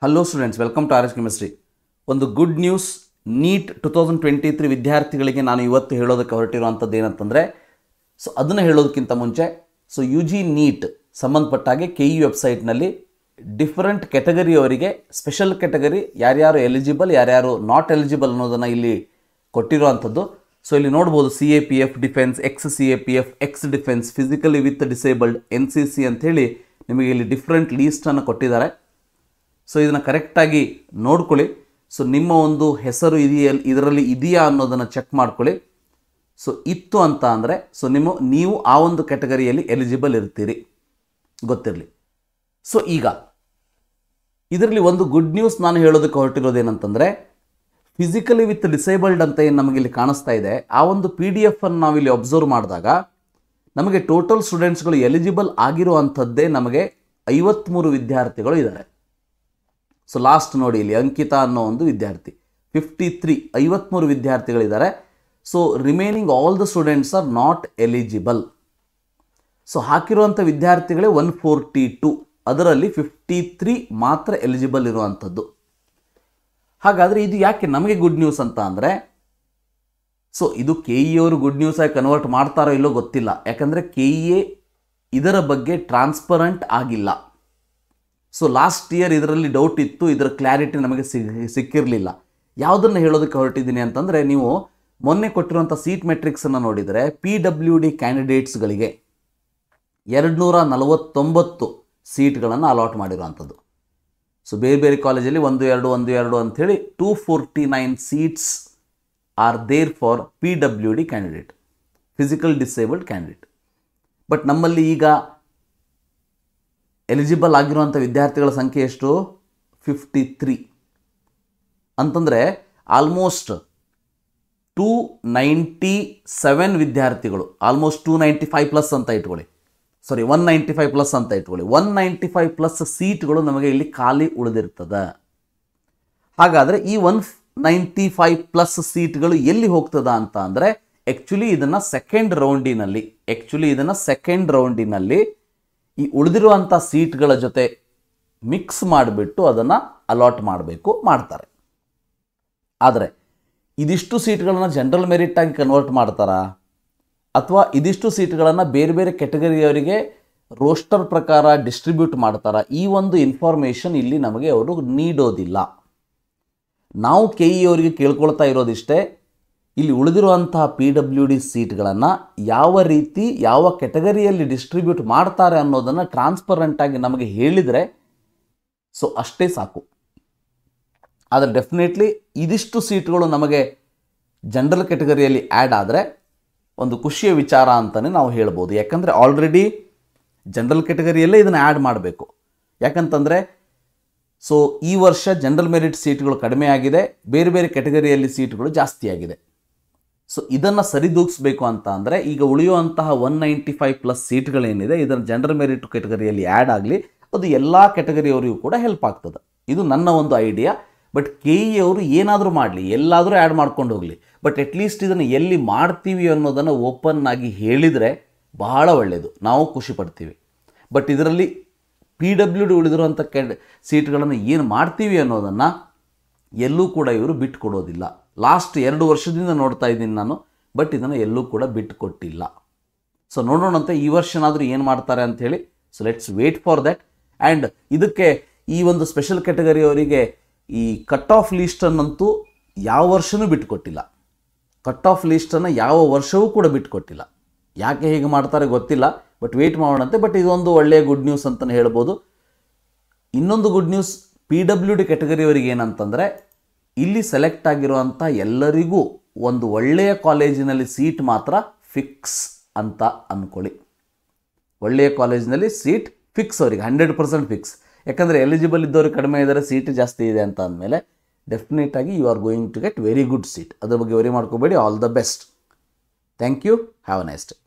Hello students, welcome to RS chemistry. ಒಂದು good news, NEET 2023 ವಿದ್ಯಾರ್ಥಿಗಳಿಗೆ ನಾನು ಇವತ್ತು ಹೇಳೋದಕ್ಕೆ ಹೊರಟಿರುವಂಥದ್ದು ಏನಂತಂದರೆ, ಅದನ್ನು ಹೇಳೋದಕ್ಕಿಂತ ಮುಂಚೆ ಯು ಜಿ ನೀಟ್ ಸಂಬಂಧಪಟ್ಟಾಗೆ KE ವೆಬ್ಸೈಟ್ನಲ್ಲಿ ಡಿಫರೆಂಟ್ ಕ್ಯಾಟಗರಿಯವರಿಗೆ ಸ್ಪೆಷಲ್ ಕ್ಯಾಟಗರಿ ಯಾರ್ಯಾರು ಎಲಿಜಿಬಲ್ ಯಾರ್ಯಾರು ನಾಟ್ ಎಲಿಜಿಬಲ್ ಅನ್ನೋದನ್ನು ಇಲ್ಲಿ ಕೊಟ್ಟಿರುವಂಥದ್ದು. ಇಲ್ಲಿ ನೋಡ್ಬೋದು CAPF defence, ex CAPF, ex defence, physically with disabled, NCC ಅಂಥೇಳಿ ನಿಮಗೆ ಇಲ್ಲಿ ಡಿಫ್ರೆಂಟ್ ಲೀಸ್ಟನ್ನು ಕೊಟ್ಟಿದ್ದಾರೆ. ಇದನ್ನು ಕರೆಕ್ಟಾಗಿ ನೋಡ್ಕೊಳ್ಳಿ. ನಿಮ್ಮ ಒಂದು ಹೆಸರು ಇದರಲ್ಲಿ ಇದೆಯಾ ಅನ್ನೋದನ್ನು ಚೆಕ್ ಮಾಡ್ಕೊಳ್ಳಿ. ಇತ್ತು ಅಂತ ಅಂದರೆ ನೀವು ಆ ಒಂದು ಕ್ಯಾಟಗರಿಯಲ್ಲಿ ಎಲಿಜಿಬಲ್ ಇರ್ತೀರಿ, ಗೊತ್ತಿರಲಿ. ಈಗ ಇದರಲ್ಲಿ ಒಂದು ಗುಡ್ ನ್ಯೂಸ್ ನಾನು ಹೇಳೋದಕ್ಕೆ ಹೊರಟಿರೋದೇನಂತಂದರೆ, ಫಿಸಿಕಲಿ ವಿತ್ ಡಿಸೇಬಲ್ಡ್ ಅಂತ ಏನು ನಮಗಿಲ್ಲಿ ಕಾಣಿಸ್ತಾ ಇದೆ, ಆ ಒಂದು PDF ಅನ್ನು ನಾವಿಲ್ಲಿ ಅಬ್ಸರ್ವ್ ಮಾಡಿದಾಗ ನಮಗೆ ಟೋಟಲ್ ಸ್ಟೂಡೆಂಟ್ಸ್ಗಳು ಎಲಿಜಿಬಲ್ ಆಗಿರುವಂಥದ್ದೇ ನಮಗೆ 53 ವಿದ್ಯಾರ್ಥಿಗಳು ಇದ್ದಾರೆ. ಲಾಸ್ಟ್ ನೋಡಿ, ಇಲ್ಲಿ ಅಂಕಿತಾ ಅನ್ನೋ ಒಂದು ವಿದ್ಯಾರ್ಥಿ 53 ವಿದ್ಯಾರ್ಥಿಗಳಿದ್ದಾರೆ. Remaining all the students are not eligible. ಹಾಕಿರುವಂಥ ವಿದ್ಯಾರ್ಥಿಗಳೇ 142, ಅದರಲ್ಲಿ 53 ಮಾತ್ರ ಎಲಿಜಿಬಲ್ ಇರುವಂಥದ್ದು. ಹಾಗಾದರೆ ಇದು ಯಾಕೆ ನಮಗೆ ಗುಡ್ ನ್ಯೂಸ್ ಅಂತ ಅಂದರೆ, ಇದು KE ಅವರು ಗುಡ್ ನ್ಯೂಸ್ ಆಗಿ ಕನ್ವರ್ಟ್ ಮಾಡ್ತಾರೋ ಇಲ್ಲೋ ಗೊತ್ತಿಲ್ಲ. ಯಾಕಂದರೆ KE ಇದರ ಬಗ್ಗೆ ಟ್ರಾನ್ಸ್ಪರೆಂಟ್ ಆಗಿಲ್ಲ. ಲಾಸ್ಟ್ ಇಯರ್ ಇದರಲ್ಲಿ ಡೌಟ್ ಇತ್ತು, ಇದರ ಕ್ಲಾರಿಟಿ ನಮಗೆ ಸಿಕ್ಕಿರಲಿಲ್ಲ. ಯಾವುದನ್ನು ಹೇಳೋದಕ್ಕೆ ಹೊರಟಿದ್ದೀನಿ ಅಂತಂದರೆ, ನೀವು ಮೊನ್ನೆ ಕೊಟ್ಟಿರುವಂಥ ಸೀಟ್ ಮೆಟ್ರಿಕ್ಸನ್ನು ನೋಡಿದರೆ PWD ಕ್ಯಾಂಡಿಡೇಟ್ಸ್ಗಳಿಗೆ 249 ಸೀಟ್ಗಳನ್ನು ಅಲಾಟ್ ಮಾಡಿರುವಂಥದ್ದು. ಬೇರೆ ಬೇರೆ ಕಾಲೇಜಲ್ಲಿ 1-2 ಅಂಥೇಳಿ 249 seats are there for PWD candidate, physical disabled candidate. But ನಮ್ಮಲ್ಲಿ ಈಗ ಎಲಿಜಿಬಲ್ ಆಗಿರುವಂಥ ವಿದ್ಯಾರ್ಥಿಗಳ ಸಂಖ್ಯೆ ಎಷ್ಟು? 53 ಅಂತಂದರೆ ಆಲ್ಮೋಸ್ಟ್ 297 ವಿದ್ಯಾರ್ಥಿಗಳು, ಆಲ್ಮೋಸ್ಟ್ 295 ಪ್ಲಸ್ ಅಂತ ಇಟ್ಕೊಳ್ಳಿ, 195 ಪ್ಲಸ್ ಅಂತ ಇಟ್ಕೊಳ್ಳಿ. 195 ಪ್ಲಸ್ ಸೀಟ್ಗಳು ನಮಗೆ ಇಲ್ಲಿ ಖಾಲಿ ಉಳಿದಿರ್ತದೆ. ಹಾಗಾದರೆ ಈ 195 ಪ್ಲಸ್ ಸೀಟ್ಗಳು ಎಲ್ಲಿ ಹೋಗ್ತದ ಅಂತ ಅಂದರೆ, ಆ್ಯಕ್ಚುಲಿ ಇದನ್ನು ಸೆಕೆಂಡ್ ರೌಂಡಿನಲ್ಲಿ ಈ ಉಳಿದಿರುವಂಥ ಸೀಟ್ಗಳ ಜೊತೆ ಮಿಕ್ಸ್ ಮಾಡಿಬಿಟ್ಟು ಅದನ್ನು ಅಲಾಟ್ ಮಾಡ್ತಾರೆ. ಆದರೆ ಇದಿಷ್ಟು ಸೀಟ್ಗಳನ್ನು ಜನರಲ್ ಮೆರಿಟಾಗಿ ಕನ್ವರ್ಟ್ ಮಾಡ್ತಾರಾ, ಅಥವಾ ಇದಿಷ್ಟು ಸೀಟ್ಗಳನ್ನು ಬೇರೆ ಬೇರೆ ಕ್ಯಾಟಗರಿಯವರಿಗೆ ರೋಸ್ಟರ್ ಪ್ರಕಾರ ಡಿಸ್ಟ್ರಿಬ್ಯೂಟ್ ಮಾಡ್ತಾರಾ, ಈ ಒಂದು ಇನ್ಫಾರ್ಮೇಷನ್ ಇಲ್ಲಿ ನಮಗೆ ಅವರು ನೀಡೋದಿಲ್ಲ. ನಾವು KE ಅವರಿಗೆ ಕೇಳ್ಕೊಳ್ತಾ ಇರೋದಿಷ್ಟೇ, ಇಲ್ಲಿ ಉಳಿದಿರುವಂತಹ PWD ಸೀಟ್ಗಳನ್ನು ಯಾವ ರೀತಿ ಯಾವ ಕ್ಯಾಟಗರಿಯಲ್ಲಿ ಡಿಸ್ಟ್ರಿಬ್ಯೂಟ್ ಮಾಡ್ತಾರೆ ಅನ್ನೋದನ್ನು ಟ್ರಾನ್ಸ್ಪರೆಂಟಾಗಿ ನಮಗೆ ಹೇಳಿದರೆ ಅಷ್ಟೇ ಸಾಕು. ಆದರೆ ಡೆಫಿನೆಟ್ಲಿ ಇದಿಷ್ಟು ಸೀಟ್ಗಳು ನಮಗೆ ಜನರಲ್ ಕ್ಯಾಟಗರಿಯಲ್ಲಿ ಆ್ಯಡ್ ಆದರೆ ಒಂದು ಖುಷಿಯ ವಿಚಾರ ಅಂತಲೇ ನಾವು ಹೇಳ್ಬೋದು. ಯಾಕಂದರೆ ಆಲ್ರೆಡಿ ಜನರಲ್ ಕ್ಯಾಟಗರಿಯಲ್ಲೇ ಇದನ್ನು ಆ್ಯಡ್ ಮಾಡಬೇಕು. ಯಾಕಂತಂದರೆ ಈ ವರ್ಷ ಜನರಲ್ ಮೆರಿಟ್ ಸೀಟ್ಗಳು ಕಡಿಮೆ ಆಗಿದೆ, ಬೇರೆ ಬೇರೆ ಕ್ಯಾಟಗರಿಯಲ್ಲಿ ಸೀಟ್ಗಳು ಜಾಸ್ತಿ ಆಗಿದೆ. ಇದನ್ನು ಸರಿದೂಗಿಸ್ಬೇಕು ಅಂತ ಅಂದರೆ ಈಗ ಉಳಿಯುವಂತಹ 195 ಪ್ಲಸ್ ಸೀಟ್ಗಳೇನಿದೆ ಇದನ್ನು ಜನರಲ್ ಮೆರಿಟ್ ಕ್ಯಾಟಗರಿಯಲ್ಲಿ ಆ್ಯಡ್ ಆಗಲಿ, ಅದು ಎಲ್ಲ ಕ್ಯಾಟಗರಿಯವರಿಗೂ ಕೂಡ ಹೆಲ್ಪ್ ಆಗ್ತದೆ. ಇದು ನನ್ನ ಒಂದು ಐಡಿಯಾ. ಬಟ್ KE ಅವರು ಏನಾದರೂ ಮಾಡಲಿ, ಎಲ್ಲಾದರೂ ಆ್ಯಡ್ ಮಾಡ್ಕೊಂಡು ಹೋಗಲಿ, ಬಟ್ ಅಟ್ಲೀಸ್ಟ್ ಇದನ್ನು ಎಲ್ಲಿ ಮಾಡ್ತೀವಿ ಅನ್ನೋದನ್ನು ಓಪನ್ ಆಗಿ ಹೇಳಿದರೆ ಬಹಳ ಒಳ್ಳೆಯದು, ನಾವು ಖುಷಿ ಪಡ್ತೀವಿ. ಬಟ್ ಇದರಲ್ಲಿ PWD ಉಳಿದಿರುವಂಥ ಸೀಟ್ಗಳನ್ನು ಏನು ಮಾಡ್ತೀವಿ ಅನ್ನೋದನ್ನು ಎಲ್ಲೂ ಕೂಡ ಇವರು ಬಿಟ್ಟು ಕೊಡೋದಿಲ್ಲ. ಲಾಸ್ಟ್ 2 ವರ್ಷದಿಂದ ನೋಡ್ತಾ ಇದ್ದೀನಿ ನಾನು, ಬಟ್ ಇದನ್ನು ಎಲ್ಲೂ ಕೂಡ ಬಿಟ್ಟು ಕೊಟ್ಟಿಲ್ಲ. ನೋಡೋಣಂತೆ ಈ ವರ್ಷನಾದರೂ ಏನು ಮಾಡ್ತಾರೆ ಅಂಥೇಳಿ. Let's wait for that. And ಇದಕ್ಕೆ ಈ ಒಂದು ಸ್ಪೆಷಲ್ ಕ್ಯಾಟಗರಿಯವರಿಗೆ ಈ ಕಟ್ ಆಫ್ ಲೀಸ್ಟನ್ನಂತೂ ಯಾವ ವರ್ಷವೂ ಬಿಟ್ಟುಕೊಟ್ಟಿಲ್ಲ. ಕಟ್ ಆಫ್ ಲೀಸ್ಟನ್ನು ಯಾವ ವರ್ಷವೂ ಕೂಡ ಬಿಟ್ಟುಕೊಟ್ಟಿಲ್ಲ. ಯಾಕೆ ಹೀಗೆ ಮಾಡ್ತಾರೆ ಗೊತ್ತಿಲ್ಲ, ಬಟ್ ವೇಟ್ ಮಾಡೋಣಂತೆ. ಬಟ್ ಇದೊಂದು ಒಳ್ಳೆಯ ಗುಡ್ ನ್ಯೂಸ್ ಅಂತಲೇ ಹೇಳ್ಬೋದು. ಇನ್ನೊಂದು ಗುಡ್ ನ್ಯೂಸ್ PWD ಕ್ಯಾಟಗರಿಯವರಿಗೆ ಏನಂತಂದರೆ, ಇಲ್ಲಿ ಸೆಲೆಕ್ಟ್ ಆಗಿರುವಂಥ ಎಲ್ಲರಿಗೂ ಒಂದು ಒಳ್ಳೆಯ ಕಾಲೇಜಿನಲ್ಲಿ ಸೀಟ್ ಮಾತ್ರ ಫಿಕ್ಸ್ ಅಂತ ಅಂದ್ಕೊಳ್ಳಿ. ಒಳ್ಳೆಯ ಕಾಲೇಜಿನಲ್ಲಿ ಸೀಟ್ ಫಿಕ್ಸ್, ಅವರಿಗೆ 100% ಫಿಕ್ಸ್. ಯಾಕಂದರೆ ಎಲಿಜಿಬಲ್ ಇದ್ದವ್ರಿಗೆ ಕಡಿಮೆ ಇದ್ದಾರೆ, ಸೀಟ್ ಜಾಸ್ತಿ ಇದೆ ಅಂತ ಅಂದಮೇಲೆ ಡೆಫಿನೆಟಾಗಿ you are going to get very good seat. ಅದ್ರ ಬಗ್ಗೆ ವರಿ ಮಾಡ್ಕೋಬೇಡಿ. All the best. Thank you. Have a nice day.